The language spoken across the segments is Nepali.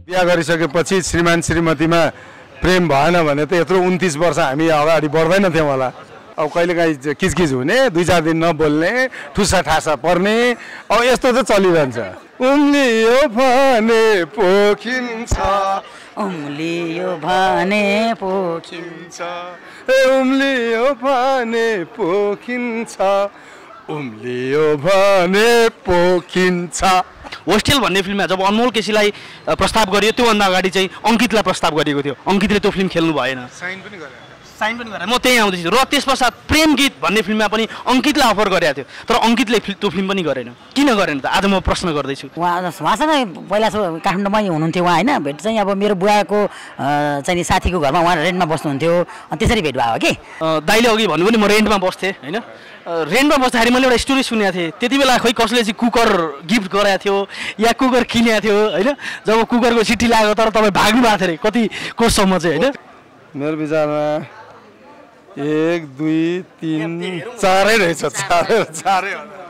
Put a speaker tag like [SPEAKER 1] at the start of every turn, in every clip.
[SPEAKER 1] बिहा गरिसकेपछि श्रीमान श्रीमतीमा प्रेम भएन भने त यत्रो 29 वर्ष हामी अगाडि बढ्दैन थियौँ होला। अब कहिलेकाहीँ किचकिच हुने, 2-4 दिन नबोल्ने, ठुसा ठासा पर्ने, अब यस्तो त चलिरहन्छ। उम्लियो भने पोखिन्छ,
[SPEAKER 2] उम्लियो भने पोखिन्छ,
[SPEAKER 1] उम्लियो भने पोखिन्छ, उम्लियो भने पोखिन्छ।
[SPEAKER 3] होस्टेल भन्ने फिल्ममा जब अनमोल केसीलाई प्रस्ताव गरियो त्योभन्दा अगाडि चाहिँ अङ्कितलाई प्रस्ताव गरिएको थियो। अङ्कितले त्यो फिल्म खेल्नु भएन, साइन पनि गरेर। म त्यही आउँदैछु। र त्यस पश्चात प्रेम गीत भन्ने फिल्ममा पनि अङ्कितलाई अफर गरेको थियो, तर अङ्कितले त्यो फिल्म पनि गरेन। किन गरेन त? आज म प्रश्न गर्दैछु।
[SPEAKER 2] उहाँसँग पहिला काठमाडौँमै हुनुहुन्थ्यो उहाँ होइन। भेट चाहिँ अब मेरो बुवाको चाहिँ साथीको घरमा उहाँ रेन्टमा बस्नुहुन्थ्यो, त्यसरी भेट भयो कि।
[SPEAKER 3] दाइले अघि भन्नु पनि म रेन्टमा बस्थेँ होइन। रेन्टमा बस्दाखेरि मैले एउटा स्टोरी सुनेको थिएँ। त्यति बेला खोइ कसले चाहिँ कुकर गिफ्ट गराएको थियो या कुकर किनेको थियो होइन। जब कुकरको चिठी लाग्यो तर तपाईँ भाग्नु भएको थियो अरे कति कोससम्म चाहिँ होइन।
[SPEAKER 1] मेरो विचारमा 1 2 3 4 रहेछ। चारै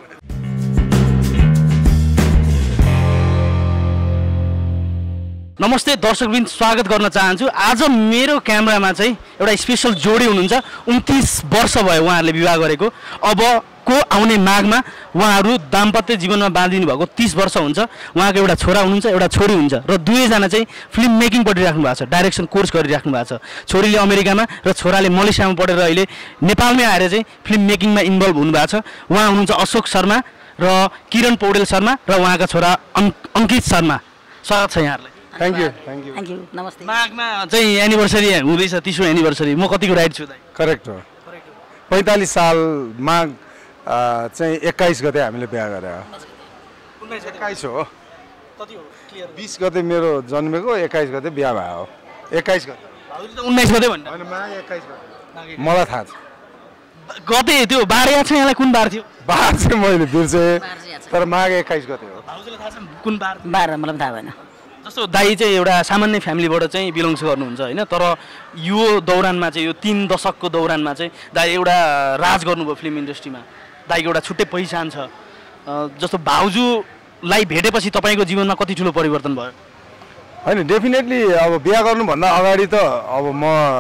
[SPEAKER 3] नमस्ते दर्शकवृन्द, स्वागत गर्न चाहन्छु। आज मेरो क्यामेरामा चाहिँ एउटा स्पेसल जोडी हुनुहुन्छ। 29 वर्ष भयो उहाँहरूले विवाह गरेको। अबको आउने माघमा उहाँहरू दाम्पत्य जीवनमा बाँधिनु भएको 30 वर्ष हुन्छ। उहाँको एउटा छोरा हुनुहुन्छ, एउटा छोरी हुन्छ र दुवैजना चाहिँ फिल्म मेकिङ पढिराख्नु भएको छ, डाइरेक्सन कोर्स गरिराख्नु भएको छ। छोरीले अमेरिकामा र छोराले मलेसियामा पढेर अहिले नेपालमै आएर चाहिँ फिल्म मेकिङमा इन्भल्भ हुनुभएको छ। उहाँ हुनुहुन्छ अशोक शर्मा र किरण पौडेल शर्मा र उहाँका छोरा अङ्कित शर्मा। स्वागत छ यहाँहरूलाई।
[SPEAKER 1] Thank you.
[SPEAKER 2] नमस्ते।
[SPEAKER 3] माघमा चाहिँ एनिभर्सरी हुँदैछ, 30औं एनिभर्सरी। म कतिको राइट छु दाइ?
[SPEAKER 1] करेक्ट हो। 45 साल माघ चाहिँ 21 गते हामीले बिहा गरे। 21 हो। 20 गते मेरो जन्मेको, 21 गते बिहा भयो। 21 गते।
[SPEAKER 3] 19 गते भन्नु
[SPEAKER 1] होइन, माघ 21 गते। मलाई थाहा छ
[SPEAKER 3] गते त्यो बार याद छ यहाँलाई? कुन बार थियो?
[SPEAKER 1] बार चाहिँ मैले बिर्सेँ, तर माघ 21 गते हो।
[SPEAKER 3] भाउजूलाई थाहा छ कुन बार?
[SPEAKER 2] बार मलाई थाहा भएन।
[SPEAKER 3] जस्तो दाइ चाहिँ एउटा सामान्य फ्यामिलीबाट चाहिँ बिलोङ्स गर्नुहुन्छ होइन, तर यो दौरानमा चाहिँ यो 3 दशकको दौरानमा चाहिँ दाइ एउटा राज गर्नुभयो फिल्म इन्डस्ट्रीमा। दाइको एउटा छुट्टै पहिचान छ। जस्तो भाउजूलाई भेटेपछि तपाईँको जीवनमा कति ठुलो परिवर्तन भयो?
[SPEAKER 1] होइन, डेफिनेटली अब बिहा गर्नुभन्दा अगाडि त अब म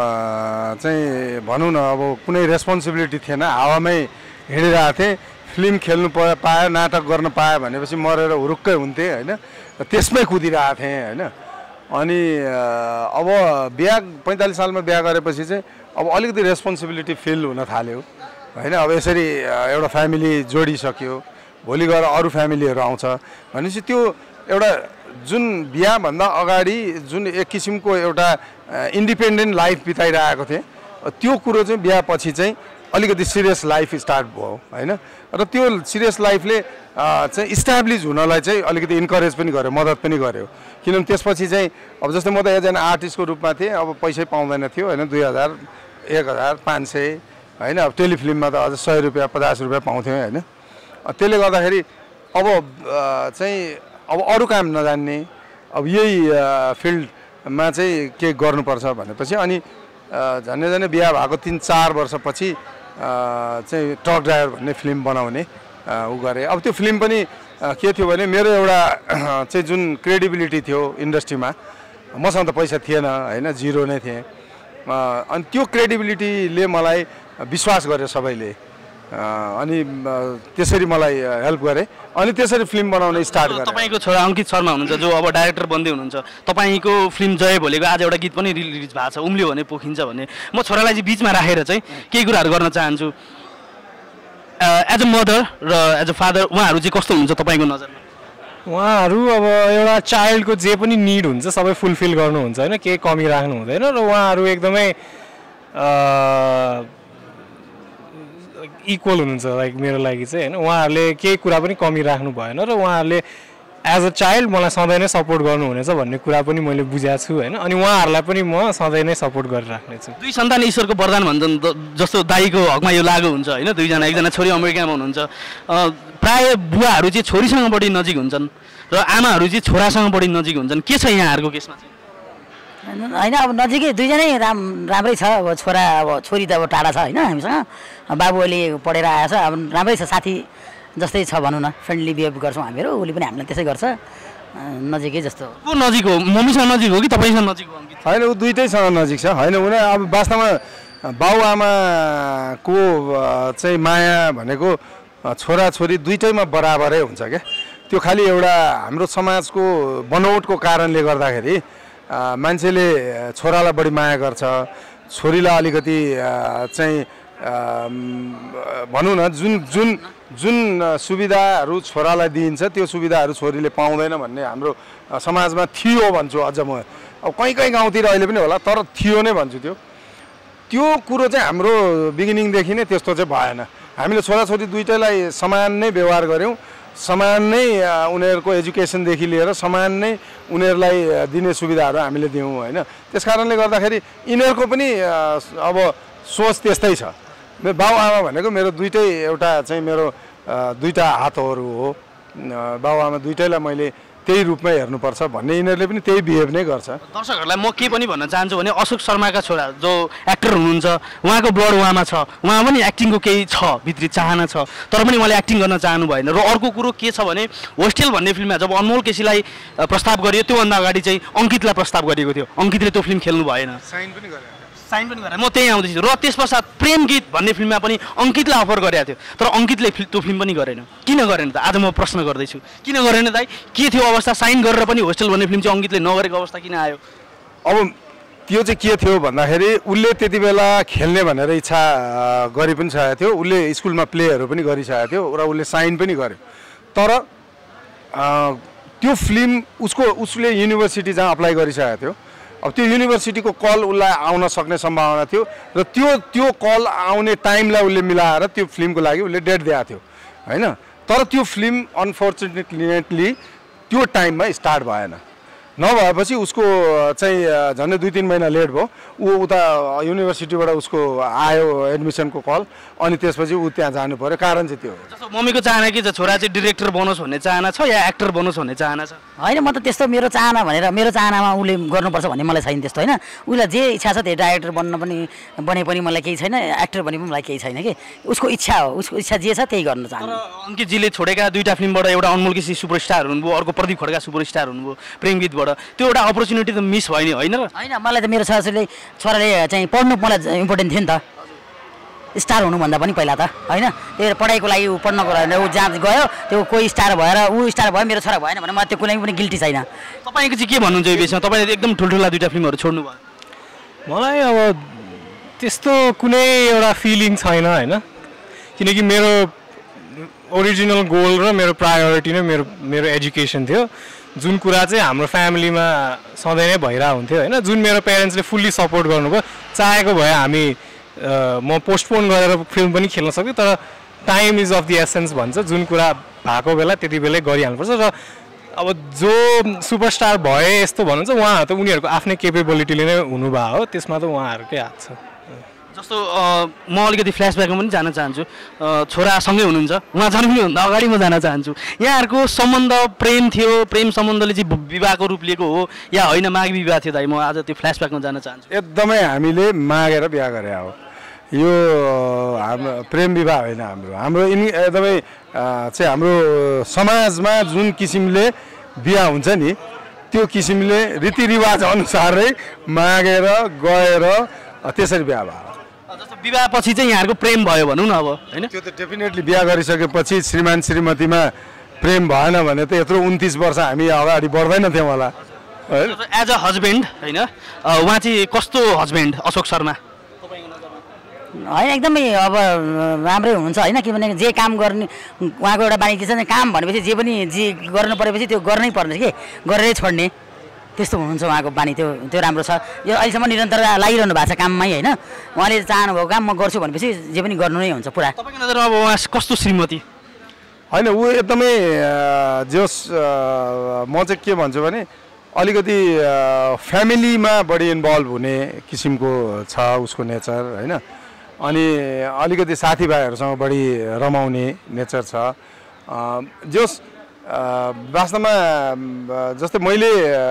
[SPEAKER 1] चाहिँ भनौँ न अब कुनै रेस्पोन्सिबिलिटी थिएन, हावामै हिँडिरहेको थिएँ। फिल्म खेल्नु पायो, नाटक गर्न पायो भनेपछि मरेर हुरुक्कै हुन्थेँ होइन, त्यसमै कुदिरहेको थिएँ होइन। अनि अब बिहा 45 सालमा बिहा गरेपछि चाहिँ अब अलिकति रेस्पोन्सिबिलिटी फिल हुन थाल्यो होइन। अब यसरी एउटा फ्यामिली जोडिसक्यो, भोलि गएर अरू फ्यामिलीहरू आउँछ भनेपछि त्यो एउटा जुन बिहाभन्दा अगाडि जुन एक किसिमको एउटा इन्डिपेन्डेन्ट लाइफ बिताइरहेको थिएँ, त्यो कुरो चाहिँ बिहापछि चाहिँ अलिकति सिरियस लाइफ स्टार्ट भयो होइन। र त्यो सिरियस लाइफले चाहिँ इस्टाब्लिस हुनलाई चाहिँ अलिकति इन्करेज पनि गर्यो, मद्दत पनि गर्यो। किनभने त्यसपछि चाहिँ अब जस्तै म त एकजना आर्टिस्टको रूपमा थिएँ, अब पैसै पाउँदैन थियो होइन। 2000, 1000, 500 होइन। अब टेलिफिल्ममा त अझ 100 रुपियाँ 50 रुपियाँ पाउँथ्यौँ होइन। त्यसले गर्दाखेरि अब चाहिँ अब अरू काम नजान्ने, अब यही फिल्डमा चाहिँ के गर्नुपर्छ भनेपछि अनि झन्डै बिहा भएको 3-4 वर्षपछि चाहिँ ट्रक ड्राइभर भन्ने फिल्म बनाउने ऊ गरेँ। अब त्यो फिल्म पनि के थियो भने मेरो एउटा चाहिँ जुन क्रेडिबिलिटी थियो इन्डस्ट्रीमा, मसँग त पैसा थिएन होइन, जिरो नै थिएँ। अनि त्यो क्रेडिबिलिटीले मलाई विश्वास गर्यो सबैले, अनि त्यसरी मलाई हेल्प गरे। अनि त्यसरी फिल्म बनाउन स्टार्ट गरेँ।
[SPEAKER 3] तपाईँको छोरा अङ्कित शर्मा हुनुहुन्छ जो अब डाइरेक्टर बन्दै हुनुहुन्छ। तपाईँको फिल्म जय भोलेको आज एउटा गीत पनि रिलिज भएको छ, उम्लियो भने पोखिन्छ भन्ने। म छोरालाई चाहिँ बिचमा राखेर चाहिँ केही कुराहरू गर्न चाहन्छु। एज अ मदर र एज अ फादर उहाँहरू चाहिँ कस्तो हुनुहुन्छ तपाईँको नजरमा?
[SPEAKER 4] उहाँहरू अब एउटा चाइल्डको जे पनि निड हुन्छ सबै फुलफिल गर्नुहुन्छ होइन, केही कमी राख्नु हुँदैन। र उहाँहरू एकदमै इक्वल हुनुहुन्छ लाइक मेरो लागि चाहिँ होइन। उहाँहरूले केही कुरा पनि कमी राख्नु भएन र उहाँहरूले एज अ चाइल्ड मलाई सधैँ नै सपोर्ट गर्नुहुनेछ भन्ने कुरा पनि मैले बुझाएको छु होइन। अनि उहाँहरूलाई पनि म सधैँ नै सपोर्ट गरिराख्नेछु।
[SPEAKER 3] 2 सन्तान ईश्वरको वरदान भन्छन्, जस्तो दाइको हकमा यो लागु हुन्छ होइन। 2 जना, एकजना छोरी अमेरिकामा हुनुहुन्छ। प्रायः बुवाहरू चाहिँ छोरीसँग बढी नजिक हुन्छन् र आमाहरू चाहिँ छोरासँग बढी नजिक हुन्छन्। के छ यहाँहरूको केसमा चाहिँ?
[SPEAKER 2] होइन, अब नजिकै दुईजनै राम्रै छ। अब छोरा, अब छोरी त अब टाढा छ होइन हामीसँग। बाबु अहिले पढेर आएछ, अब राम्रै छ, साथी जस्तै छ भनौँ न, फ्रेन्डली बिहेभ गर्छौँ हामीहरू, उसले पनि हामीलाई त्यसै गर्छ। नजिकै जस्तो
[SPEAKER 3] को नजिक हो मम्मीसँग नजिक हो कि तपाईँसँग नजिक हो अङ्कित
[SPEAKER 1] होइन ऊ दुइटैसँग नजिक छ होइन उनी अब वास्तवमा बाउआमाको चाहिँ माया भनेको छोराछोरी दुइटैमा बराबरै हुन्छ क्या त्यो खालि एउटा हाम्रो समाजको बनौटको कारणले गर्दाखेरि मान्छेले छोरालाई बढी माया गर्छ छोरीलाई अलिकति चाहिँ भनौँ न जुन जुन जुन सुविधाहरू छोरालाई दिइन्छ त्यो सुविधाहरू छोरीले पाउँदैन भन्ने हाम्रो समाजमा थियो भन्छु अझ म अब कहीँ गाउँतिर अहिले पनि होला तर थियो नै भन्छु त्यो कुरो चाहिँ हाम्रो बिगिनिङदेखि नै त्यस्तो चाहिँ भएन हामीले छोराछोरी दुइटैलाई समान नै व्यवहार गऱ्यौँ समान नै उनीहरूको एजुकेसनदेखि लिएर समान नै उनीहरूलाई दिने सुविधाहरू हामीले दियौँ होइन त्यस कारणले गर्दाखेरि यिनीहरूको पनि अब सोच त्यस्तै छ बाउआमा भनेको मेरो दुइटै एउटा चाहिँ मेरो दुईटा हातहरू हो बाउआमा दुइटैलाई मैले त्यही रूपमा हेर्नुपर्छ भन्ने यिनीहरूले पनि त्यही बिहेभ नै गर्छ
[SPEAKER 3] दर्शकहरूलाई म के पनि भन्न चाहन्छु भने अशोक शर्माका छोरा जो एक्टर हुनुहुन्छ उहाँको ब्लड उहाँमा छ उहाँ पनि एक्टिङको केही छ भित्री चाहना छ तर पनि उहाँले एक्टिङ गर्न चाहनु भएन र अर्को कुरो के छ भने होस्टेल भन्ने फिल्ममा जब अनमोल केसीलाई प्रस्ताव गरियो त्योभन्दा अगाडि चाहिँ अङ्कितलाई प्रस्ताव गरिएको थियो अङ्कितले त्यो फिल्म खेल्नु भएन साइन पनि गरेर म त्यहीँ आउँदैछु र त्यस पश्चात प्रेम गीत भन्ने फिल्ममा पनि अङ्कितलाई अफर गरेको थियो तर अङ्कितले त्यो फिल्म पनि गरेन किन गरेन त आज म प्रश्न गर्दैछु किन गरेन दाइ के थियो अवस्था साइन गरेर पनि होस्टेल भन्ने फिल्म चाहिँ अङ्कितले नगरेको अवस्था किन आयो
[SPEAKER 1] अब त्यो चाहिँ के थियो भन्दाखेरि उसले त्यति बेला खेल्ने भनेर इच्छा गरि पनि सकेको थियो उसले स्कुलमा प्लेहरू पनि गरिसकेको थियो र उसले साइन पनि गर्यो तर त्यो फिल्म उसले युनिभर्सिटी जहाँ अप्लाई गरिसकेको थियो अब त्यो युनिभर्सिटीको कल उसलाई आउन सक्ने सम्भावना थियो र त्यो कल आउने टाइमलाई उसले मिलाएर त्यो फिल्मको लागि उसले डेट दिएको थियो होइन तर त्यो फिल्म अनफर्चुनेटली त्यो टाइममा स्टार्ट भएन नभएपछि उसको चाहिँ झन्डै 2-3 महिना लेट भयो ऊ उता युनिभर्सिटीबाट उसको आयो एडमिसनको कल अनि त्यसपछि ऊ त्यहाँ जानु पर्यो कारण चाहिँ त्यो हो
[SPEAKER 3] जस्तो मम्मीको चाहना के छ छोरा चाहिँ डिरेक्टर बनोस् भन्ने चाहना छ या एक्टर बनोस् भन्ने चाहना छ
[SPEAKER 2] होइन म त त्यस्तो मेरो चाहना भनेर मेरो चाहनामा उसले गर्नुपर्छ भन्ने मलाई छैन त्यस्तो होइन उसलाई जे इच्छा छ त्यो डाइरेक्टर बने पनि मलाई केही छैन एक्टर बने पनि मलाई केही छैन कि उसको इच्छा हो उसको इच्छा जे छ त्यही गर्न चाहन्छु
[SPEAKER 3] अङ्कितजीले छोडेका दुईटा फिल्मबाट एउटा अनमोल केसी सुपरस्टार हुनुभयो अर्को प्रदीप खड्का सुपरस्टार हुनुभयो प्रेम गीतबाट त्यो एउटा अपर्च्युनिटी त मिस भयो नि होइन र
[SPEAKER 2] होइन मलाई त मेरो छोराले चाहिँ पढ्नु मलाई इम्पोर्टेन्ट थियो नि त स्टार हुनुभन्दा पनि पहिला त होइन त्यही पढाइको लागि ऊ पढ्नको लागि ऊ जहाँ गयो त्यो कोही स्टार भएर ऊ स्टार भयो मेरो छोरा भएन भने मलाई त्यो कुनै पनि गिल्टी छैन
[SPEAKER 3] तपाईँको चाहिँ के भन्नुहुन्छ यो विषयमा तपाईँले एकदम ठुल्ठुला दुईटा फिल्महरू छोड्नु भयो
[SPEAKER 4] मलाई अब त्यस्तो कुनै एउटा फिलिङ छैन होइन किनकि मेरो ओरिजिनल गोल र मेरो प्रायोरिटी नै मेरो एजुकेसन थियो जुन कुरा चाहिँ हाम्रो फ्यामिलीमा सधैँ नै भइरहेको हुन्थ्यो होइन जुन मेरो पेरेन्ट्सले फुल्ली सपोर्ट गर्नुभयो चाहेको भए हामी म पोस्टपोन गरेर फिल्म पनि खेल्न सक्थेँ तर time is of the essence भन्छ जुन कुरा भएको बेला त्यति बेलै गरिहाल्नुपर्छ र अब जो सुपरस्टार भए यस्तो भन्नुहुन्छ उहाँहरू त उनीहरूको आफ्नै केपेबिलिटीले नै हुनुभयो हो त्यसमा त उहाँहरूकै हात छ
[SPEAKER 3] जस्तो म अलिकति फ्ल्यासब्याकमा पनि जान चाहन्छु छोरासँगै हुनुहुन्छ उहाँ जन्मिनुभन्दा अगाडि म जान चाहन्छु यहाँहरूको सम्बन्ध प्रेम थियो प्रेम सम्बन्धले चाहिँ विवाहको रूप लिएको हो या होइन माग विवाह थियो दाइ म आज त्यो फ्ल्यासब्याकमा जान चाहन्छु
[SPEAKER 1] एकदमै हामीले मागेर बिहा गरे हो यो हाम्रो प्रेम विवाह होइन हाम्रो एकदमै चाहिँ हाम्रो समाजमा जुन किसिमले बिहा हुन्छ नि त्यो किसिमले रीतिरिवाज अनुसारै मागेर गएर त्यसरी बिहा भयो
[SPEAKER 3] जस्तो विवाहपछि चाहिँ यहाँहरूको प्रेम भयो भनौँ न अब होइन
[SPEAKER 1] त्यो त डेफिनेटली बिहा गरिसकेपछि श्रीमान श्रीमतीमा प्रेम भएन भने त यत्रो 29 वर्ष हामी अगाडि बढ्दैनथ्यौँ होला
[SPEAKER 3] होइन एज अ हस्बेन्ड होइन उहाँ चाहिँ कस्तो हस्बेन्ड अशोक शर्मा
[SPEAKER 2] होइन एकदमै अब राम्रै हुनुहुन्छ होइन किनभने जे काम गर्ने उहाँको एउटा बानी के छ काम भनेपछि जे पनि जे गर्नु परेपछि त्यो गर्नै पर्ने कि गरेरै छोड्ने त्यस्तो हुनुहुन्छ उहाँको बानी त्यो राम्रो छ यो अहिलेसम्म निरन्तर लागिरहनु भएको छ काममै होइन उहाँले चाहनुभएको काम म गर्छु भनेपछि जे पनि गर्नु नै हुन्छ पुरा
[SPEAKER 3] तपाईँको नजरमा अब उहाँ कस्तो श्रीमती
[SPEAKER 1] होइन ऊ एकदमै जस म चाहिँ के भन्छु भने अलिकति फ्यामिलीमा बढी इन्भल्भ हुने किसिमको छ उसको नेचर होइन अनि अलिकति साथीभाइहरूसँग बढी रमाउने नेचर छ जस वास्तवमा जस्तै मैले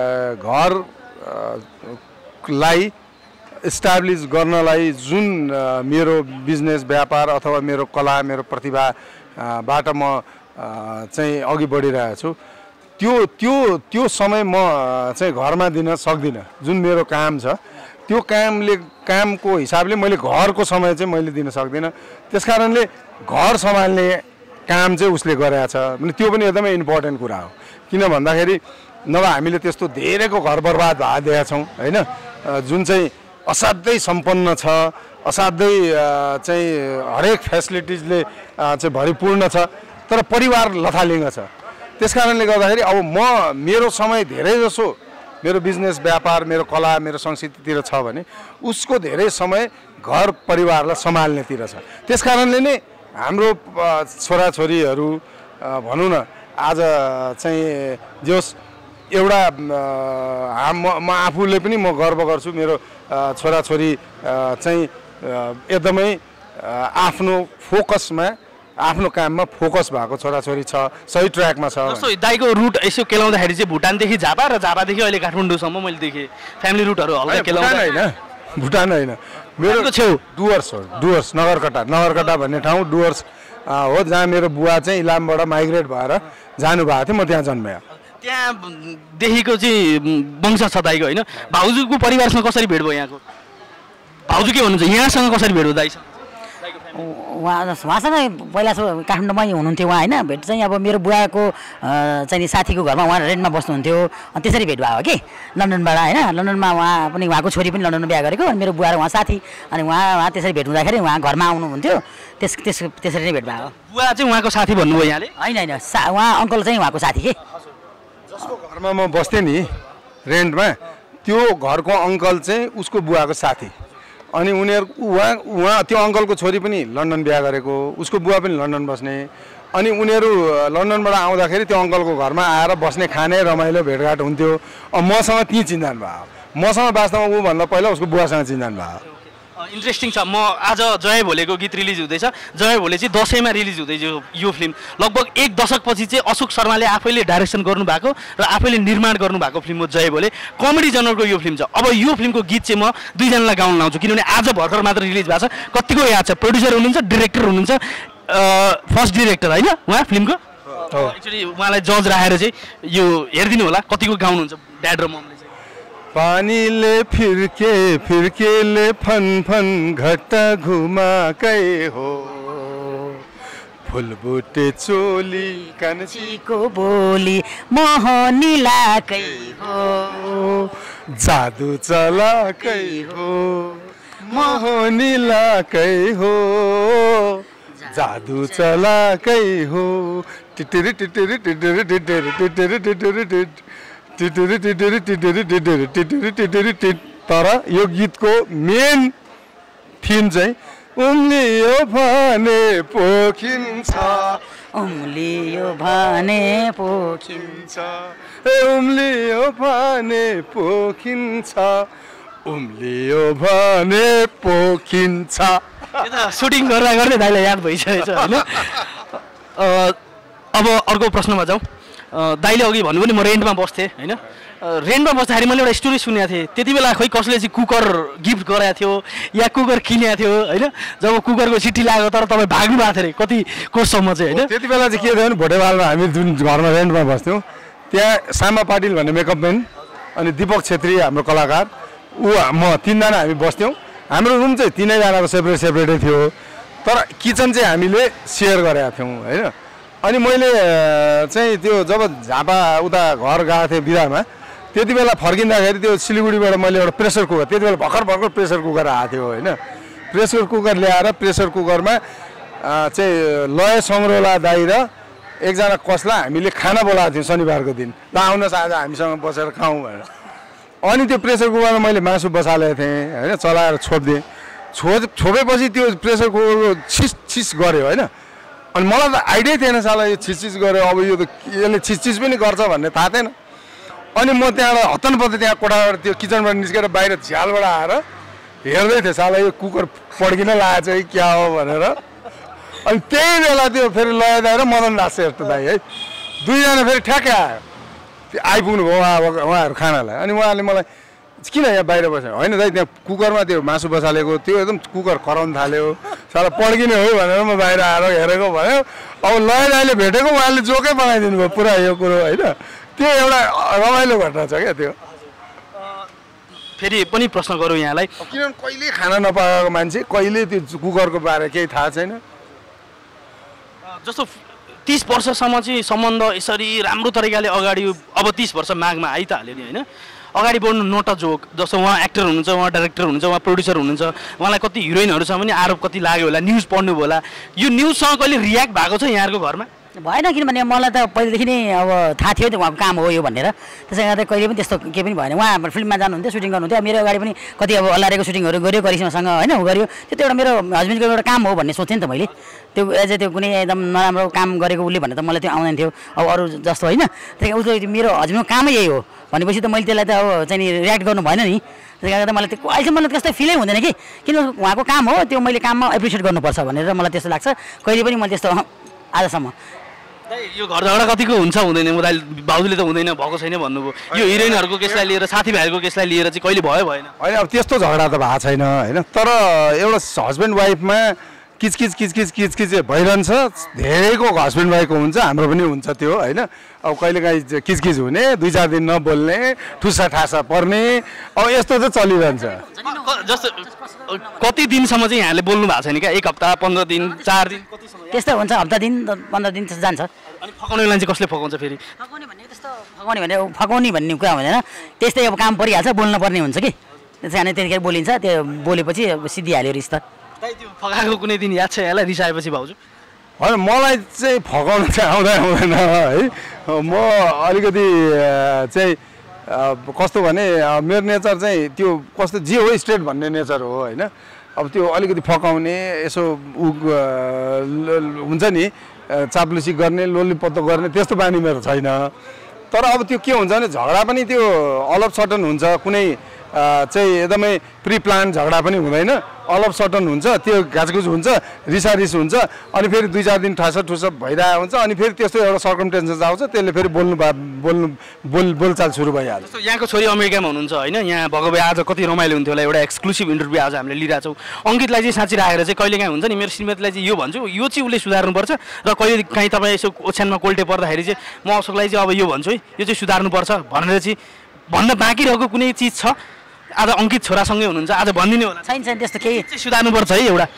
[SPEAKER 1] घरलाई इस्टाब्लिस गर्नलाई जुन मेरो बिजनेस व्यापार अथवा मेरो कला मेरो प्रतिभाबाट म चाहिँ अघि बढिरहेको छु त्यो समय म चाहिँ घरमा दिन सक्दिनँ। जुन मेरो काम छ त्यो कामको हिसाबले मैले घरको समय चाहिँ मैले दिन सक्दिनँ। त्यस कारणले घर सम्हाल्ने काम चाहिँ उसले गरेको छ भने त्यो पनि एकदमै इम्पोर्टेन्ट कुरा हो। किन भन्दाखेरि नभए हामीले त्यस्तो धेरैको घर बर्बाद भइदिएका छौँ होइन, जुन चाहिँ असाध्यै सम्पन्न छ, असाध्यै चाहिँ हरेक फेसिलिटिजले चाहिँ भरिपूर्ण छ, तर परिवार लथालिङ्ग छ। त्यस कारणले गर्दाखेरि अब मेरो समय धेरै जसो मेरो बिजनेस व्यापार, मेरो कला, मेरो संस्कृतितिर छ भने उसको धेरै समय घर परिवारलाई सम्हाल्नेतिर छ। त्यस कारणले नै हाम्रो छोराछोरीहरू भनौँ न आज चाहिँ जोस् एउटा म आफूले पनि म गर्व गर्छु, मेरो छोराछोरी चाहिँ एकदमै आफ्नो फोकसमा, आफ्नो काममा फोकस भएको छोराछोरी छ, सही ट्र्याकमा छ।
[SPEAKER 3] जस्तो दाइको रुट यसो केलाउँदाखेरि चाहिँ भुटानदेखि झापा र झापादेखि अहिले काठमाडौँसम्म मैले देखेँ फ्यामिली रुटहरू हल्का केलाउँदा
[SPEAKER 1] होइन, भुटान होइन, मेरो
[SPEAKER 3] छेउ
[SPEAKER 1] डुवर्स हो, डुवर्स नगरकट्टा भन्ने ठाउँ डुवर्स हो, जहाँ मेरो बुवा चाहिँ इलामबाट माइग्रेट भएर जानुभएको थियो, म त्यहाँ जन्मेँ।
[SPEAKER 3] त्यहाँदेखिको चाहिँ वंश छ दाइको होइन। भाउजूको परिवारसँग कसरी भेट भयो यहाँको? भाउजू के भन्नुहुन्छ यहाँसँग कसरी भेट भयो दाइसँग?
[SPEAKER 2] उहाँसँग पहिला काठमाडौँमै हुनुहुन्थ्यो उहाँ होइन। भेट चाहिँ अब मेरो बुवाको चाहिँ नि साथीको घरमा उहाँ रेन्टमा बस्नुहुन्थ्यो, अनि त्यसरी भेट भयो कि लन्डनबाट होइन। लन्डनमा उहाँ पनि, उहाँको छोरी पनि लन्डनमा बिहा गरेको, अनि मेरो बुवा र उहाँ साथी, अनि उहाँ त्यसरी भेट हुँदाखेरि उहाँ घरमा आउनुहुन्थ्यो, त्यसरी नै भेट भयो।
[SPEAKER 3] बुवा चाहिँ उहाँको साथी भन्नुभयो यहाँले?
[SPEAKER 2] होइन, उहाँ अङ्कल चाहिँ उहाँको साथी के।
[SPEAKER 1] जसको घरमा म बस्थेँ नि रेन्टमा, त्यो घरको अङ्कल चाहिँ उसको बुवाको साथी। अनि उहाँ त्यो अङ्कलको छोरी पनि लन्डन बिहा गरेको, उसको बुवा पनि लन्डन बस्ने। अनि उनीहरू लन्डनबाट आउँदाखेरि त्यो अङ्कलको घरमा आएर बस्ने, खाने, रमाइलो भेटघाट हुन्थ्यो। मसँग ती चिन्जान भयो, मसँग वास्तवमा ऊभन्दा पहिला उसको बुवासँग चिन्जान भयो।
[SPEAKER 3] इन्ट्रेस्टिङ छ। म आज जय भोलेको गीत रिलिज हुँदैछ। जय भोले चाहिँ दसैँमा रिलिज हुँदैछ यो फिल्म। लगभग 1 दशकपछि चाहिँ अशोक शर्माले आफैले डाइरेक्सन गर्नुभएको र आफैले निर्माण गर्नुभएको फिल्म हो जय भोले। कमेडी जनरको यो फिल्म छ। अब यो फिल्मको गीत चाहिँ म दुईजनालाई गाउन लाउँछु, किनभने आज भर्खर मात्र रिलिज भएको छ। कतिको याद छ? प्रोड्युसर हुनुहुन्छ, डिरेक्टर हुनुहुन्छ, फर्स्ट डिरेक्टर होइन उहाँ फिल्मको। एक्चुअली उहाँलाई जज राखेर चाहिँ यो हेरिदिनु होला कतिको गाउनुहुन्छ ड्याड र ममले।
[SPEAKER 1] पानीले फिर्केले फन घट्टा घुमाकै हो, फुलबुटे चोली कान्छीको
[SPEAKER 2] बोली मोहनीलाकै हो,
[SPEAKER 1] जादु चलाकै हो, मोहनीलाकै हो, जादु चलाकै हो, टिटिरी टिटिरी टिटिरी टिटिरी टिटिरी टिटिरी तर यो गीतको मेन थिम चाहिँ उम्लियो भने पोखिन्छ,
[SPEAKER 2] उम्लियो भने पोखिन्छ,
[SPEAKER 1] उम्लियो भने पोखिन्छ, उम्लियो भने पोखिन्छ।
[SPEAKER 3] सुटिङ गर्दा गर्दै दाइलाई याद भइसकेछ होइन। अब अर्को प्रश्नमा जाउँ। दाइले अघि भन्नुभयो नि म रेन्टमा बस्थेँ होइन। रेन्टमा बस्दाखेरि मैले एउटा स्टोरी सुनेको थिएँ। त्यति बेला खोइ कसले चाहिँ कुकर गिफ्ट गराएको थियो या कुकर किनेको थियो होइन। जब कुकरको चिठी लाग्यो तर तपाईँ भाग्नु भएको थियो अरे कति कोर्ससम्म चाहिँ होइन।
[SPEAKER 1] त्यति बेला चाहिँ के थियो भने भोटेवालमा हामी जुन घरमा रेन्टमा बस्थ्यौँ त्यहाँ सामा पाटिल भन्ने मेकअप म्यान, अनि दिपक छेत्री हाम्रो कलाकार, म तीनजना हामी बस्थ्यौँ। हाम्रो रुम चाहिँ तीनैजनाको सेपरेटै थियो, तर किचन चाहिँ हामीले सेयर गरेका थियौँ होइन। अनि मैले चाहिँ त्यो जब झापा उता घर गएको थिएँ बिदामा, त्यति बेला फर्किँदाखेरि त्यो सिलगढीबाट मैले एउटा प्रेसर कुकर, त्यति बेला भर्खर प्रेसर कुकर आएको थियो होइन। प्रेसर कुकर ल्याएर प्रेसर कुकरमा चाहिँ लय सङ्ग्रोला दाइ र एकजना कसलाई हामीले खाना बोलाएको थियौँ शनिबारको दिन, ल आउनुहोस् आज हामीसँग बसेर खाउँ भनेर। अनि त्यो प्रेसर कुकरमा मैले मासु बसालेको थिएँ होइन, चलाएर छोपिदिएँ। छोपेपछि त्यो प्रेसर कुकरको छिस गऱ्यो होइन। अनि मलाई त आइडिया थिएन साला यो छिस गऱ्यो, अब यो त यसले छिस पनि गर्छ भन्ने थाहा थिएन। अनि म त्यहाँबाट हतनपत्त त्यहाँ कोठाबाट त्यो किचनबाट निस्केर बाहिर झ्यालबाट आएर हेर्दै थिएँ साला यो कुकर पड्किन लागेको छ कि क्या हो भनेर। अनि त्यही बेला त्यो फेरि लय दाइ र मदन दास यस्तो दाइ है दुईजना फेरि ठ्याक्कै आयो, त्यो आइपुग्नु भयो उहाँहरू खानालाई। अनि उहाँले मलाई किन यहाँ बाहिर बस्यो? होइन दाइ त्यहाँ कुकरमा त्यो मासु बसालेको त्यो एकदम कुकर कराउनु थाल्यो, साला पड्किने हो भनेर म बाहिर आएर हेरेको भयो। अब लय दाइले भेटेको उहाँले जोकै बनाइदिनु भयो पुरा यो कुरो होइन। त्यो एउटा रमाइलो घटना छ क्या त्यो।
[SPEAKER 3] फेरि पनि प्रश्न गरौँ यहाँलाई,
[SPEAKER 1] किनभने कहिले खाना नपाएको मान्छे कहिले त्यो कुकरको बारे केही थाहा छैन।
[SPEAKER 3] जस्तो 30 वर्षसम्म चाहिँ सम्बन्ध यसरी राम्रो तरिकाले अगाडि, अब 30 वर्ष माघमा आइ त हाल्यो नि होइन, अगाडि बढ्नु नट अ जोक। जस्तो उहाँ एक्टर हुनुहुन्छ, उहाँ डाइरेक्टर हुनुहुन्छ, उहाँ प्रोड्युसर हुनुहुन्छ, उहाँलाई कति हिरोइनहरूसँग पनि आरोप कति लाग्यो होला, न्युज पढ्नु होला, यो न्युजसँग कहिले रियाक्ट भएको छ यहाँहरूको घरमा?
[SPEAKER 2] भएन, किनभने मलाई त पहिलेदेखि नै अब थाहा थियो त्यो उहाँको काम हो यो भनेर, त्यसै गर्दा कहिले पनि त्यस्तो केही पनि भएन। उहाँ फिल्ममा जानुहुन्थ्यो, सुटिङ गर्नुहुन्थ्यो, मेरो अगाडि पनि कति अब अल्लारेको सुटिङहरू गऱ्यो करिश्मासँग होइन, गर्यो, त्यो त एउटा मेरो हस्बेन्डको एउटा काम हो भन्ने सोचेँ नि त मैले। त्यो एज ए त्यो कुनै एकदम नराम्रो काम गरेको उसले भने त मलाई त्यो आउँदैन थियो अब अरू जस्तो होइन। त्यही उसले मेरो हस्बेन्डको कामै यही हो भनेपछि त मैले त्यसलाई त अब चाहिँ नि रियाक्ट गर्नु भएन नि। त्यसले गर्दा मलाई त्यो अहिलेसम्म मलाई त्यस्तो फिलै हुँदैन कि किन उहाँको काम हो त्यो मैले काममा एप्रिसिएट गर्नुपर्छ भनेर मलाई त्यस्तो लाग्छ। कहिले पनि मैले त्यस्तो आजसम्म
[SPEAKER 3] यो घर झगडा कतिको हुन्छ हुँदैन, भाउजूले त हुँदैन भएको छैन भन्नुभयो, यो हिरोइनहरूको केसलाई लिएर साथीभाइहरूको केसलाई लिएर चाहिँ कहिले भयो भएन?
[SPEAKER 1] होइन अब त्यस्तो झगडा त भएको छैन होइन, तर एउटा हस्बेन्ड वाइफमा किचकिच भइरहन्छ। धेरैको हस्बेन्ड वाइफको हुन्छ, हाम्रो पनि हुन्छ त्यो होइन। अब कहिलेकाहीँ किचकिच हुने, 2-4 दिन नबोल्ने, ठुसा ठासा पर्ने, अब यस्तो चाहिँ चलिरहन्छ।
[SPEAKER 3] जस्तो कति दिनसम्म चाहिँ यहाँले बोल्नु भएको छैन क्या? 1 हप्ता, 15 दिन, 4 दिन
[SPEAKER 2] त्यस्तो हुन्छ, हप्ता दिन 15 दिन जान्छ।
[SPEAKER 3] अनि फकाउने बेला चाहिँ कसले फकाउँछ फेरि?
[SPEAKER 2] फकाउने भन्ने कुरा हुँदैन, त्यस्तै अब काम परिहाल्छ, बोल्नु पर्ने हुन्छ कि त्यस कारण त्यतिखेर बोलिन्छ। त्यो बोलेपछि सिद्धिहाल्यो रिस त।
[SPEAKER 3] त्यो फकाएको कुनै दिन याद छ यहाँलाई रिसाएपछि भाउजू?
[SPEAKER 1] होइन मलाई चाहिँ फकाउन चाहिँ आउँदैन है। म अलिकति चाहिँ कस्तो भने मेरो नेचर चाहिँ त्यो कस्तो जे हो स्ट्रेट भन्ने नेचर हो होइन। अब त्यो अलिकति फकाउने यसो हुन्छ नि चाप्लुसी गर्ने, लोलीपत्तो गर्ने त्यस्तो बानी मेरो छैन। तर अब त्यो के हुन्छ भने झगडा पनि त्यो अलप सटन हुन्छ, कुनै चाहिँ एकदमै प्रि प्लान झगडा पनि हुँदैन, अलप सटन हुन्छ, त्यो घाचघुच हुन्छ, रिसारिस हुन्छ, अनि फेरि 2-4 दिन ठुसा भइरहेको हुन्छ, अनि फेरि त्यस्तो एउटा सर्कमस्टेन्सेस आउँछ, त्यसले फेरि बोलचाल सुरु भइहाल्छ।
[SPEAKER 3] जस्तो यहाँको छोरी अमेरिकामा हुनुहुन्छ होइन, यहाँ भएको भए आज कति रमाइलो हुन्थ्यो होला, एउटा एक्सक्लुसिभ इन्टरभ्यू आज हामीले लिइरहेछौँ। अङ्कितलाई चाहिँ साँच्ची राखेर चाहिँ कहिलेकाहीँ हुन्छ नि मेरो श्रीमतीलाई चाहिँ यो भन्छु, यो चाहिँ उसले सुधार्नुपर्छ, र कहिले काहीँ तपाईँ यसो ओछ्यानमा कोल्टे पर्दाखेरि चाहिँ म अशोकलाई चाहिँ अब यो भन्छु है, यो चाहिँ सुधार्नुपर्छ भनेर चाहिँ भन्न बाँकी रहेको कुनै चिज छ? आज अङ्कित छोरासँगै हुनुहुन्छ, आज भनिदिनु होला।
[SPEAKER 2] छैन त्यस्तो केही
[SPEAKER 3] सुधार्नुपर्छ है, एउटा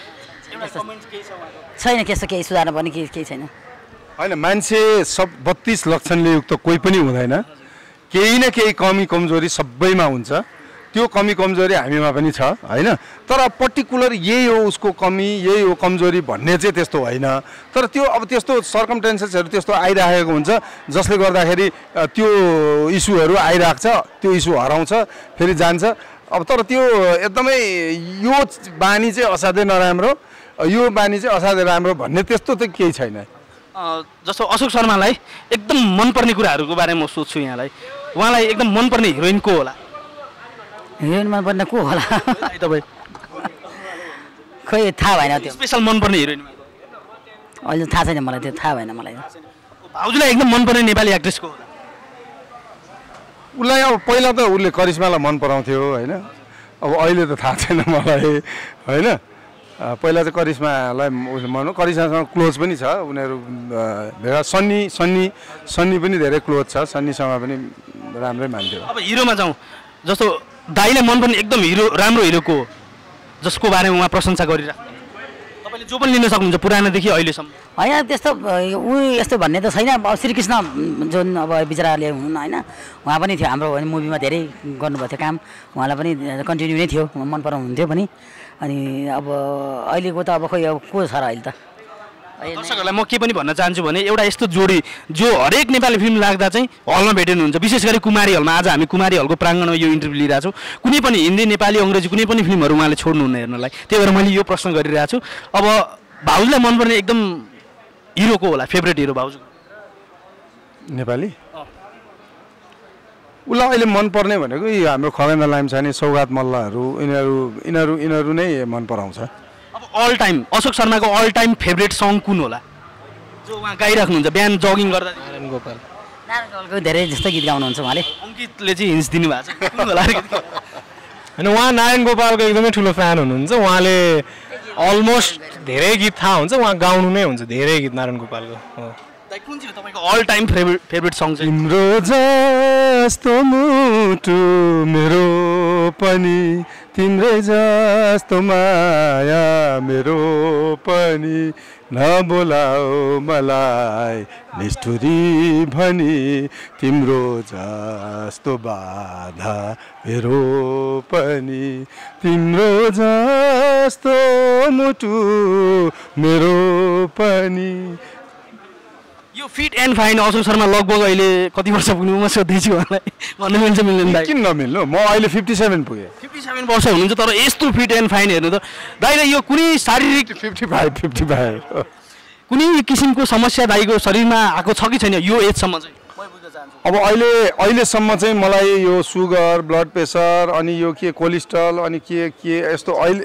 [SPEAKER 2] छैन त्यस्तो केही सुधार्नु पर्ने केही छैन।
[SPEAKER 1] होइन मान्छे सब 32 लक्षणले युक्त कोही पनि हुँदैन, केही न केही कमी कमजोरी सबैमा हुन्छ, त्यो कमी कमजोरी हामीमा पनि छ होइन। तर पर्टिकुलर यही हो उसको कमी, यही हो कमजोरी भन्ने चाहिँ त्यस्तो होइन। तर त्यो अब त्यस्तो सर्कमस्टेन्सेसहरू त्यस्तो आइरहेको हुन्छ जसले गर्दाखेरि त्यो इस्युहरू आइरहेको छ, त्यो इस्यु हराउँछ फेरि जान्छ। अब तर त्यो एकदमै यो बानी चाहिँ असाध्यै नराम्रो, यो बानी चाहिँ असाध्यै राम्रो भन्ने त्यस्तो त केही छैन।
[SPEAKER 3] जस्तो अशोक शर्मालाई एकदम मनपर्ने कुराहरूको बारेमा म सोध्छु यहाँलाई, उहाँलाई एकदम मनपर्ने हिरोइन को होला?
[SPEAKER 2] हिरोइन मनपर्ने को होला
[SPEAKER 3] तपाईँ?
[SPEAKER 2] खोइ थाहा भएन त्यो
[SPEAKER 3] स्पेसल मनपर्ने हिरोइन
[SPEAKER 2] अहिले थाहा छैन मलाई, त्यो थाहा भएन मलाई।
[SPEAKER 3] भाउजूलाई एकदम मनपर्ने नेपाली एक्ट्रेस को होला?
[SPEAKER 1] उसलाई अब पहिला त उसले करिश्मालाई मन पराउँथ्यो होइन, अब अहिले त थाहा छैन मलाई होइन। पहिला चाहिँ करिश्मालाई करिश्मासँग क्लोज पनि छ उनीहरू भेला। सन्नी पनि धेरै क्लोज छ, सन्नीसँग पनि राम्रै मान्थ्यो।
[SPEAKER 3] अब हिरोमा जाउँ, जस्तो दाइले मनपर्ने एकदम हिरो राम्रो हिरो को जसको बारेमा उहाँ प्रशंसा गरिरहेको तपाईँले जो पनि लिन सक्नुहुन्छ पुरानोदेखि अहिलेसम्म?
[SPEAKER 2] होइन त्यस्तो ऊ यस्तो भन्ने त छैन। अब श्रीकृष्ण जुन अब बिचराले हुनुहुन्न होइन, उहाँ पनि थियो हाम्रो मुभीमा धेरै गर्नुभएको थियो काम, उहाँलाई पनि कन्टिन्यू नै थियो, मन पराउनुहुन्थ्यो पनि। अनि अब अहिलेको त अब खोइ अब को छ र अहिले त?
[SPEAKER 3] दर्शकहरूलाई म के पनि भन्न चाहन्छु भने एउटा यस्तो जोडी जो हरेक नेपाली फिल्म लाग्दा चाहिँ हलमा भेटिनुहुन्छ, विशेष गरी कुमारी हलमा। आज हामी कुमारी हलको प्राङ्गणमा यो इन्टरभ्यू लिइरहेको छौँ। कुनै पनि हिन्दी, नेपाली, अङ्ग्रेजी कुनै पनि फिल्महरू उहाँले छोड्नुहुन्न हेर्नलाई, त्यही भएर मैले यो प्रश्न गरिरहेको छु। अब भाउजूलाई मनपर्ने एकदम हिरो को होला, फेभरेट हिरो भाउजू
[SPEAKER 1] नेपाली? उसलाई अहिले मनपर्ने भनेको हाम्रो खगेन्द्र लामिछाने, सौगात मल्लहरू, यिनीहरू नै मन पराउँछ।
[SPEAKER 3] अब अल टाइम अशोक शर्माको अल टाइम फेभरेट सङ कुन होला जो उहाँ गाइराख्नुहुन्छ बिहान जगिङ गर्दा?
[SPEAKER 2] नारायण गोपालको धेरै जस्तो गीत गाउनुहुन्छ उहाँले।
[SPEAKER 3] अङ्कितले चाहिँ हिन्स दिनुभएको छ कुन होला?
[SPEAKER 4] होइन उहाँ नारायण गोपालको एकदमै ठुलो फ्यान हुनुहुन्छ, उहाँले अलमोस्ट धेरै गीत थाहा हुन्छ, उहाँ गाउनु नै हुन्छ धेरै गीत नारायण गोपालको।
[SPEAKER 3] दाइ कुन चाहिँ तपाईँको अल टाइम फेभरेट सङ चाहिँ?
[SPEAKER 1] तिम्रो जस्तो मुटु मेरो पनि, तिम्रै जस्तो माया मेरो पनि, नबोलाऊ मलाई निष्ठुरी भनी, तिम्रो जस्तो बाधा मेरो पनि, तिम्रो जस्तो मुटु मेरो पनि।
[SPEAKER 3] यो fit and fine Ashok Sharma लगभग अहिले कति वर्ष पुग्नु म सोध्दैछु उहाँलाई, भन्नु मिल्छ मिल्दैन दाइ?
[SPEAKER 1] किन नमिल्नु, म अहिले 57 पुगेँ।
[SPEAKER 3] 57 वर्ष हुनुहुन्छ तर यस्तो फिट एन्ड फाइन हेर्नु त दाइले यो कुनै शारीरिक
[SPEAKER 1] 55
[SPEAKER 3] कुनै किसिमको समस्या दाइको शरीरमा आएको छ कि छैन यो एजसम्म चाहिँ? म बुझ्न चाहन्छु।
[SPEAKER 1] अब अहिलेसम्म चाहिँ मलाई यो सुगर, ब्लड प्रेसर, अनि यो के कोलेस्ट्रल, अनि के यस्तो अहिले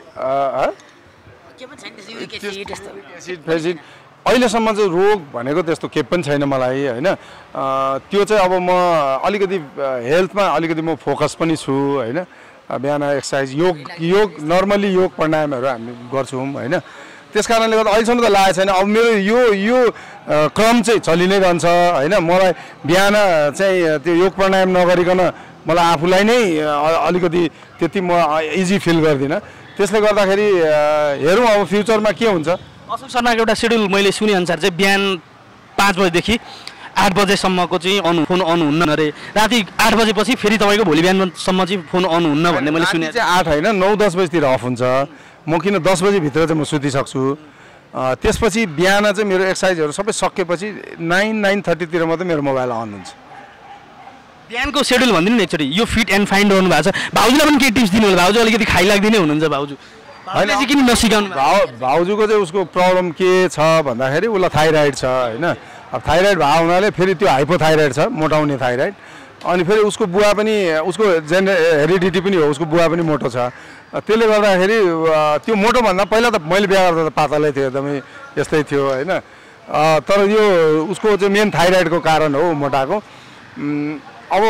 [SPEAKER 1] एसिड अहिलेसम्म चाहिँ रोग भनेको त्यस्तो केही पनि छैन मलाई होइन। त्यो चाहिँ अब म अलिकति हेल्थमा अलिकति म फोकस पनि छु होइन। बिहान एक्सर्साइज योग नर्मली योग प्राणायामहरू हामी गर्छौँ होइन। त्यस कारणले गर्दा अहिलेसम्म त लागेको छैन। अब मेरो यो क्रम चाहिँ चलि नै रहन्छ होइन। मलाई बिहान चाहिँ त्यो योग प्राणायाम नगरिकन मलाई आफूलाई नै अलिकति त्यति म इजी फिल गर्दिनँ। त्यसले गर्दाखेरि हेरौँ अब फ्युचरमा के हुन्छ।
[SPEAKER 3] अशोक शर्माको एउटा सेड्युल मैले सुनेअनुसार चाहिँ बिहान 5 बजेदेखि 8 बजेसम्मको चाहिँ फोन अन हुन्न अरे, राति 8 बजेपछि फेरि तपाईँको भोलि बिहानसम्म चाहिँ फोन अन हुन्न भन्ने मैले सुने।
[SPEAKER 1] 8 होइन 9-10 बजीतिर अफ हुन्छ। म किन 10 बजीभित्र चाहिँ म सुतिसक्छु। त्यसपछि बिहान चाहिँ मेरो एक्सर्साइजहरू सबै सकेपछि 9-9:30 तिर मात्रै मेरो मोबाइल अन हुन्छ।
[SPEAKER 3] बिहानको सेड्युल भनिदिनु नि एकचोटि। यो फिट एन्ड फाइन रहनु भएको छ, भाउजूलाई पनि केही टिप्स दिनु होला? भाउजू अलिकति खाइलाग्दिनै हुनुहुन्छ भाउजू, होइन चाहिँ किन नसिकाउनु?
[SPEAKER 1] भाउजूको चाहिँ उसको प्रब्लम के छ भन्दाखेरि उसलाई थाइराइड छ होइन। अब थाइराइड भएको हुनाले फेरि त्यो हाइपोथाइराइड छ, मोटाउने थाइराइड। अनि फेरि उसको बुवा पनि, उसको हेरिडिटी पनि हो, उसको बुवा पनि मोटो छ। त्यसले गर्दाखेरि त्यो मोटोभन्दा पहिला त मैले बिहा गर्दा त पातलै थियो, एकदमै यस्तै थियो होइन। तर यो उसको चाहिँ मेन थाइराइडको कारण हो मोटाको। अब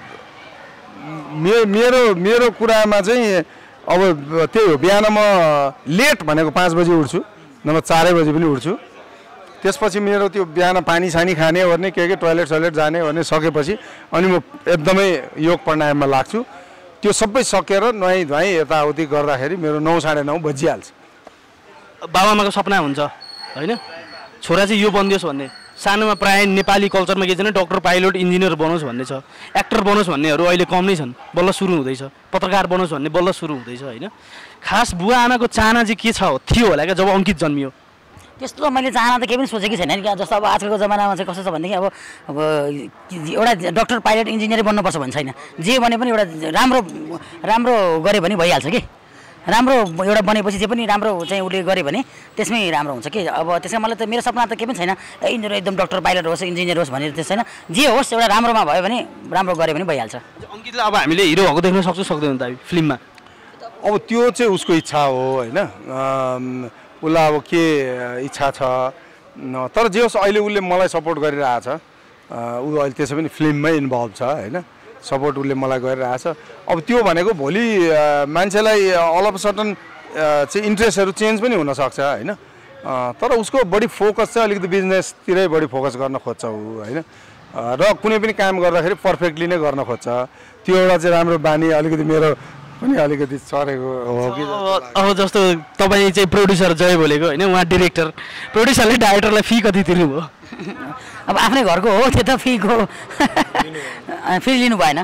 [SPEAKER 1] मेरो कुरामा चाहिँ अब त्यही हो, बिहान म लेट भनेको 5 बजी उठ्छु, नभए 4 बजी पनि उठ्छु। त्यसपछि मेरो त्यो बिहान पानी सानी खाने गर्ने के टोइलेट जाने भन्ने सकेपछि अनि म एकदमै योग प्राणायाममा लाग्छु। त्यो सबै सकेर नुहाई धुवाई यताउति गर्दाखेरि मेरो 9-9:30 बजिहाल्छ।
[SPEAKER 3] बाबाआमाको सपना हुन्छ होइन, छोरा चाहिँ यो बनियोस् भन्ने। सानोमा प्रायः नेपाली कल्चरमा के छैन, डक्टर, पाइलट, इन्जिनियर बनोस् भन्ने छ, एक्टर बनोस् भन्नेहरू अहिले कम नै छन्, बल्ल सुरु हुँदैछ। पत्रकार बनोस् भन्ने बल्ल सुरु हुँदैछ होइन। खास बुवा आमाको चाहना चाहिँ के छ थियो होला क्या जब अङ्कित जन्मियो?
[SPEAKER 2] त्यस्तो मैले चाहना त केही पनि सोचेकै छैन नि क्या। जस्तो अब आजकलको जमानामा चाहिँ कस्तो छ भनेदेखि अब एउटा डक्टर, पाइलट, इन्जिनियर बन्नुपर्छ भन्ने छैन। जे भने पनि एउटा राम्रो गऱ्यो भने भइहाल्छ कि। राम्रो एउटा बनेपछि जे पनि राम्रो चाहिँ उसले गऱ्यो भने त्यसमै राम्रो हुन्छ कि। अब त्यसमा मलाई त मेरो सपना त केही पनि छैन एकदम डक्टर, पाइलट होस्, इन्जिनियर होस् भनेर त्यस्तो छैन। जे होस् एउटा राम्रोमा भयो भने, राम्रो गऱ्यो भने भइहाल्छ।
[SPEAKER 3] अङ्कितलाई अब हामीले हिरो भएको देख्न सक्दैनौँ त फिल्ममा?
[SPEAKER 1] अब त्यो चाहिँ उसको इच्छा हो होइन। उसलाई अब के इच्छा छ, तर जे होस् अहिले उसले मलाई सपोर्ट गरिरहेछ। ऊ अहिले त्यसै पनि फिल्ममै इन्भल्भ छ होइन। सपोर्ट उसले मलाई गरिरहेछ। अब त्यो भनेको भोलि मान्छेलाई अल अफ सडन चाहिँ इन्ट्रेस्टहरू चेन्ज पनि हुनसक्छ होइन। तर उसको बढी फोकस चाहिँ अलिकति बिजनेसतिरै बढी फोकस गर्न खोज्छ ऊ होइन। र कुनै पनि काम गर्दाखेरि पर्फेक्टली नै गर्न खोज्छ। त्यो एउटा चाहिँ राम्रो बानी अलिकति मेरो पनि अलिकति चरेको हो कि।
[SPEAKER 3] अब जस्तो तपाईँ चाहिँ प्रोड्युसर जय बोलेको होइन, उहाँ डिरेक्टर, प्रोड्युसरले डाइरेक्टरलाई फी कति तिर्नुभयो?
[SPEAKER 2] अब आफ्नै घरको हो त्यो त फीको फी लिनु भएन।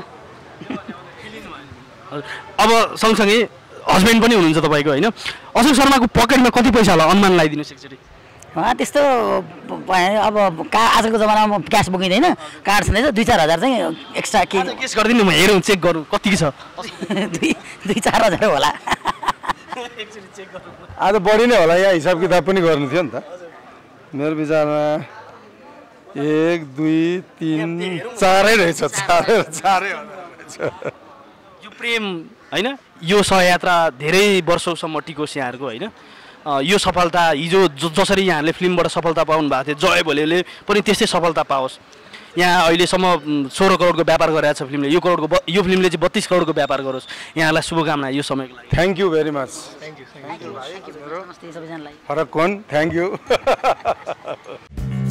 [SPEAKER 3] अब सँगसँगै हस्बेन्ड पनि हुनुहुन्छ तपाईँको होइन। अशोक शर्माको पकेटमा कति पैसा होला अनुमान लगाइदिनुहोस् एकचोटि?
[SPEAKER 2] त्यस्तो अब आजकलको जमानामा क्यास बोकिँदैन, कार्ड छँदैछ। 2-4 हजार चाहिँ एक्स्ट्रा के
[SPEAKER 3] केस गरिदिनु, म हेरौँ, चेक गरौँ कति छ।
[SPEAKER 2] 2-4 हजार होला।
[SPEAKER 1] आज बढी नै होला, यहाँ हिसाब किताब पनि गर्नु थियो नि त। मेरो विचारमा 1, 2, 3, 4 रहेछ। 4
[SPEAKER 3] यो प्रेम होइन, यो सहयात्रा धेरै वर्षौसम्म टिकोस् यहाँहरूको होइन। यो सफलता हिजो जसरी यहाँहरूले फिल्मबाट सफलता पाउनु भएको थियो, जय भोलेले पनि त्यस्तै सफलता पाओस्। यहाँ अहिलेसम्म 16 करोडको व्यापार गरेको छ फिल्मले। यो फिल्मले चाहिँ 32 करोडको व्यापार गरोस्। यहाँलाई शुभकामना यो समयको लागि।
[SPEAKER 1] Thank you very much.
[SPEAKER 2] नमस्ते सबैजनालाई।
[SPEAKER 1] फरक कोन, थ्याङ्क यू।